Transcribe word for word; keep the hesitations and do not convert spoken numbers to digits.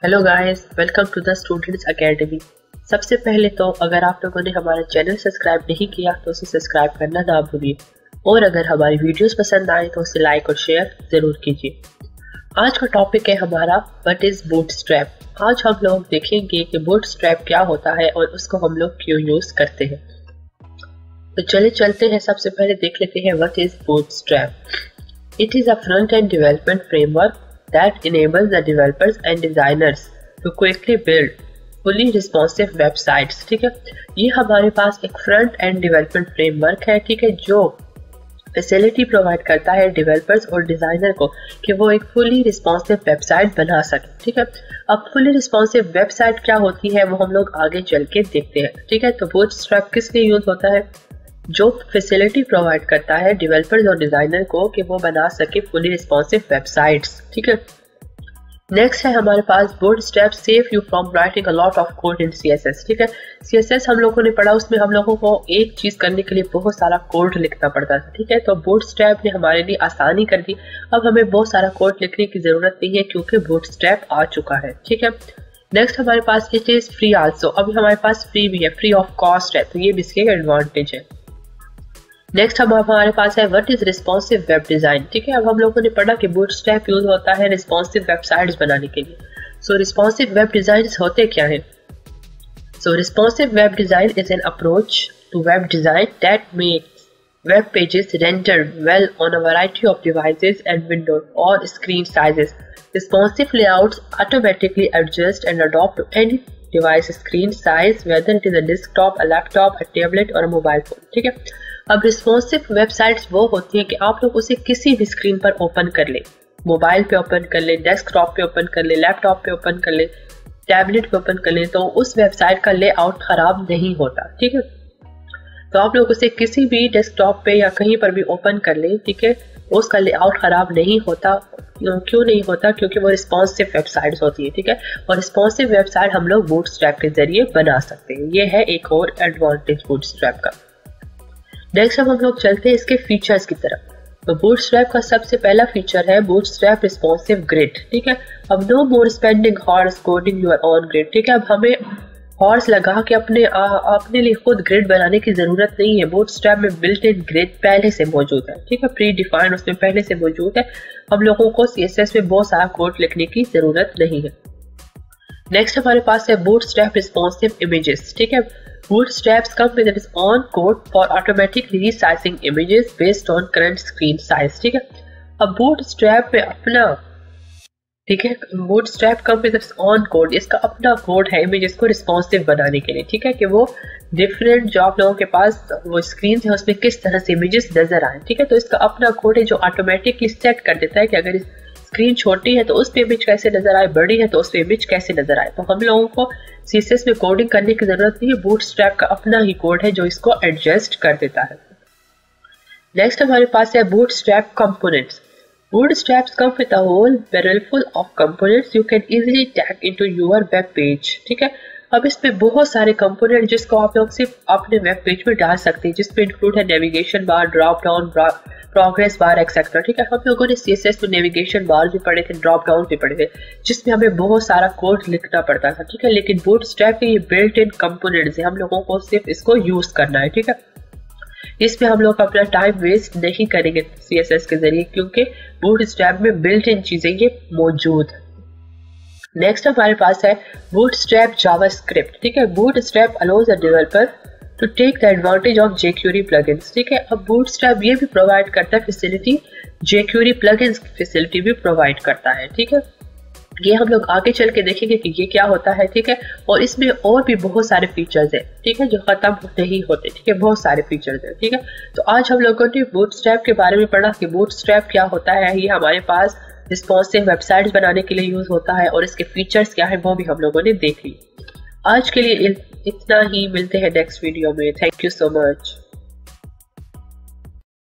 Hello guys, welcome to the students academy. सबसे पहले तो अगर आप लोगों ने हमारा चैनल सब्सक्राइब नहीं किया तो उसे सब्सक्राइब करना ना भूलिए, और अगर हमारी वीडियोस पसंद आए तो उसे लाइक और शेयर ज़रूर कीजिए। आज का टॉपिक है हमारा व्हाट इज़ बूटस्ट्रैप। आज हम लोग देखेंगे कि बूटस्ट्रैप क्या होता है और उसको हम लोग क्यों यूज़ करते हैं। तो चले चलते हैं, सबसे पहले देख लेते हैं what is bootstrap. It is a front end development framework that enables the developers and designers to quickly build fully responsive websites। ठीक है, ये हमारे पास एक फ्रंट एंड डेवलपमेंट फ्रेमवर्क है, ठीक है, जो फैसिलिटी प्रोवाइड करता है डेवलपर्स और डिजाइनर को कि वो एक फुली रिस्पॉन्सिव वेबसाइट बना सके। ठीक है, अब फुली रिस्पॉन्सिव वेबसाइट क्या होती है वो हम लोग आगे चल के देखते हैं। ठीक है, तो बूटस्ट्रैप किस लिए यूज होता है? जो फैसिलिटी प्रोवाइड करता है डेवलपर्स और डिजाइनर को कि वो बना सके फुली रिस्पॉन्सिव वेबसाइट्स। ठीक है, नेक्स्ट है हमारे पास bootstrap save you from writing a lot of code in CSS. ठीक है, सीएसएस हम लोगों ने पढ़ा, उसमें हम लोगों को एक चीज करने के लिए बहुत सारा कोड लिखना पड़ता था। ठीक है, तो बूटस्ट्रैप ने हमारे लिए आसानी कर दी। अब हमें बहुत सारा कोड लिखने की जरूरत नहीं है क्योंकि बूटस्ट्रैप आ चुका है। ठीक है, नेक्स्ट हमारे पास इट इज फ्री आल्सो। अभी हमारे पास फ्री भी है, फ्री ऑफ कॉस्ट है, तो ये भी इसके एडवांटेज है। नेक्स्ट हम हमारे पास है what is responsive web design. ठीक है, अब हम लोगों ने पढ़ा कि बूटस्ट्रैप यूज होता है रिस्पॉन्सिव वेबसाइट्स बनाने के लिए। सो रिस्पॉन्सिव वेब डिजाइन होते क्या है? So responsive web design is an approach to web design that makes web pages render well on a variety of devices and windows और screen sizes. Responsive layouts automatically adjust and adopt to any device screen size, whether it is a desktop, a laptop, a tablet और a mobile phone. ठीक है, अब responsive websites वो होती है कि आप लोग उसे किसी भी स्क्रीन पर ओपन कर ले, मोबाइल पे ओपन कर ले, डेस्कटॉप पे ओपन कर ले, लैपटॉप पे ओपन कर ले, टैबलेट पे ओपन कर ले, तो उस वेबसाइट का लेआउट खराब नहीं होता। ठीक है, तो आप लोग उसे किसी भी डेस्कटॉप पे या कहीं पर भी ओपन कर ले, ठीक है, उसका लेआउट खराब नहीं होता। क्यों नहीं होता? क्योंकि वो रिस्पॉन्सिव वेबसाइट्स होती है। ठीक है, और रिस्पॉन्सिव वेबसाइट हम लोग बूटस्ट्रैप के जरिए बना सकते हैं। ये है एक और एडवांटेज बूटस्ट्रैप का। नेक्स्ट अब हम लोग चलते हैं इसके फीचर्स की तरफ। तो बूटस्ट्रैप का सबसे पहला फीचर है बूटस्ट्रैप रिस्पॉन्सिव ग्रिड। ठीक है, अब no more spending hours coding your own grid. ठीक है, अब हमें हॉर्स लगा के अपने आ, अपने लिए खुद ग्रिड बनाने की जरूरत नहीं है। बूटस्ट्रैप में बिल्ट इन ग्रिड पहले से मौजूद है। ठीक है, प्री डिफाइंड उसमें पहले से मौजूद है। हम लोगों को सीएसएस में बहुत सारा कोड लिखने की जरूरत नहीं है। नेक्स्ट हमारे पास है बूटस्ट्रैप रिस्पॉन्सिव इमेजेस। ठीक है, Bootstraps come with its own code for automatic resizing images based on current screen size। ठीक है, अब Bootstrap में अपना, ठीक है, Bootstrap come with its own code, इसका अपना कोड है इमेजेस को रिस्पॉन्सिव बनाने के लिए। ठीक है, कि वो डिफरेंट जो आप लोगों के पास वो स्क्रीन है उसमें किस तरह से इमेजेस नजर आए। ठीक है, तो इसका अपना कोड है जो ऑटोमेटिकली सेट कर देता है कि अगर स्क्रीन छोटी है तो उस पे इमेज कैसे नजर आए, बड़ी है तो उस पे इमेज कैसे नजर आए। तो हम लोगों को सीएसएस में कोडिंग करने की जरूरत नहीं है, बूटस्ट्रैप का अपना ही कोड है जो इसको एडजस्ट कर देता है। नेक्स्ट हमारे पास है bootstrap components. Bootstraps come with a whole barrel full of components you can easily tag into your web page. ठीक है, अब इसमें बहुत सारे कंपोनेंट जिसको आप लोग सिर्फ अपने वेब पेज में डाल सकते हैं, जिसमें इंक्लूड है navigation bar, drop down, progress bar etcetera. ठीक है, हम लोगों ने सीएसएस में नेविगेशन बार भी पढ़े थे, ड्रॉप डाउन भी पढ़े थे, जिसमें हमें बहुत सारा कोड लिखना पड़ता था। ठीक है, लेकिन बूटस्ट्रैप के ये बिल्ट इन कंपोनेंट्स है, हम लोगों को सिर्फ इसको यूज करना है। ठीक है, इसमें हम लोग अपना टाइम वेस्ट नहीं करेंगे सीएसएस के जरिए, क्योंकि बूटस्ट्रैप में बिल्ट इन चीजें ये मौजूद है। नेक्स्ट हमारे पास है बूटस्ट्रैप जावास्क्रिप्ट। ठीक है, bootstrap allows a developer to take the advantage of jQuery plugins. ठीक है, अब बूटस्ट्रैप ये भी प्रोवाइड करता है फैसिलिटी, जेक्यूरी प्लगइन्स की फैसिलिटी भी प्रोवाइड करता है। ठीक है, ये हम लोग आगे चल के देखेंगे कि ये क्या होता है। ठीक है, और इसमें और भी बहुत सारे फीचर्स हैं, ठीक है, जो खत्म नहीं होते। ठीक है, बहुत सारे फीचर्स हैं। ठीक है, तो आज हम लोगों ने बूटस्ट्रैप के बारे में पढ़ा कि बूटस्ट्रैप क्या होता है। ये हमारे पास रिस्पॉन्सिव वेबसाइट्स बनाने के लिए यूज होता है और इसके फीचर्स क्या है वो भी हम लोगों ने देख ली। आज के लिए इतना ही, मिलते हैं नेक्स्ट वीडियो में। Thank you so much.